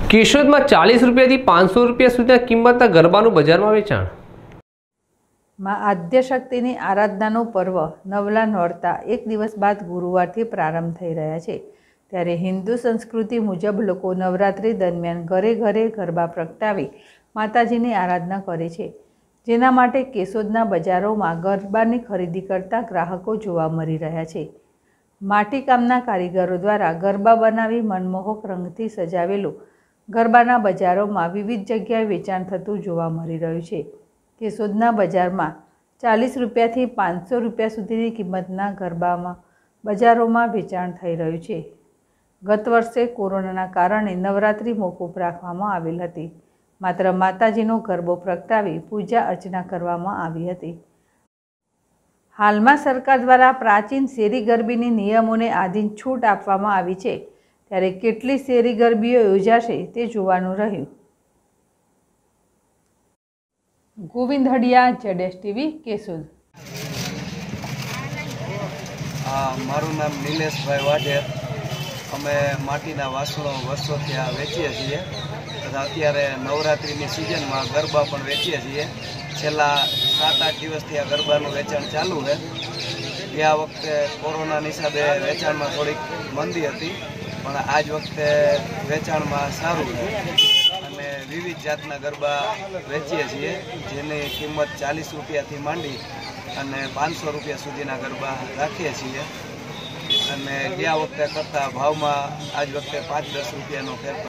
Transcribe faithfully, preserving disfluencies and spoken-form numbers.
केशोद में चालीस रुपया थी पांचसौ रुपया सुधी किंमत गरबानु बजार में वेचाण। मां आद्यशक्तिनी आराधनानो पर्व नवला नोरता एक दिवस बाद गुरुवारथी प्रारंभ थई रह्या छे। त्यारे हिंदू संस्कृति मुजब लोको नवरात्रि दरमियान घरे घरे गरबा प्रगटावी माताजीनी आराधना करे छे, जेना माटे केशोदना बजारोमां गरबानी खरीदी करता ग्राहको जोवा मळी रह्या छे। माटीकामना कारीगरो द्वारा गरबा बनावी मनमोहक रंगथी सजावेलो गरबाना बजारोमां विविध जग्याए वेचाण थतुं जोवा मळी रह्युं छे। केशोदना बजारमां चालीस रुपयाथी पांचसौ रुपया सुधीनी किंमतना गरबामां बजारोमां वेचाण थई रह्युं छे। गत वर्षे कोरोनाना कारणे नवरात्रि मोकूफ राखवामां आवेल हती, मात्र माताजीनो गरबो प्रगटावी पूजा अर्चना करवामां आवी हती। हालमां सरकार द्वारा प्राचीन शेरी गरबीनी नियमोने आधीन छूट आपवामां आवी छे, त्यारे केटली शेरी गरबीओ योजाशे ते जोवानुं रह्युं। गोविंद हडिया, जेडेस टीवी, केशोद। मारू नाम नीलेश भाई वाढेर। अमे माटीना वासणो वर्षोथी आ वेचीए छीए तथा अत्यारे नवरात्रिनी सीजनमां गरबा पण वेचीए छीए। छेल्ला सात आठ दिवसथी आ गरबानुं वेचाण चालू है। गया वखते कोरोनानी हिसाबे वेचाणमां थोड़ीक मंदी हती, पण आज वखते वेचाणमां सारुं है अने विविध जातना गरबा वेचीए छीए, जेनी किंमत चालीस रुपयाथी मांडी अने पांचसौ रुपया सुधीना गरबा राखीए छीए। अने गया वखते करता भावमां आज वखते पांच दस रुपयानो फेरफार